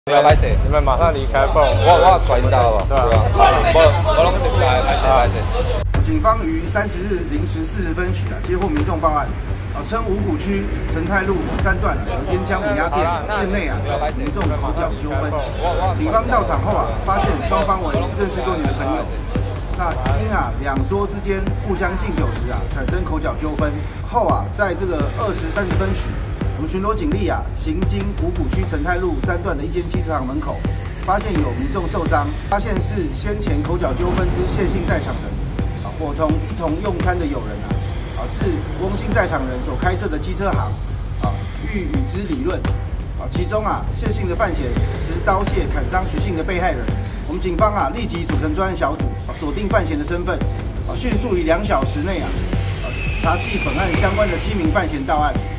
不要拍摄， 你们马上离开，不然我传一下好不好？对啊，我拢熟悉，拍摄。 警方于30日0时40分许接获民众报案，称五股区成泰路3段有间姜母鸭店内民众口角纠纷。警方到场后发现双方为认识多年的朋友。那因两桌之间互相敬酒时产生口角纠纷后在这个20时30分许，我们巡逻警力行经五股区成泰路3段的一间机车行门口，发现有民众受伤，发现是先前口角纠纷之谢姓在场人伙同一同用餐的友人至翁姓在场人所开设的机车行欲与之理论其中谢姓的犯嫌持刀械砍伤徐姓的被害人。我们警方立即组成专案小组锁定犯嫌的身份迅速于2小时内查缉本案相关的7名犯嫌到案。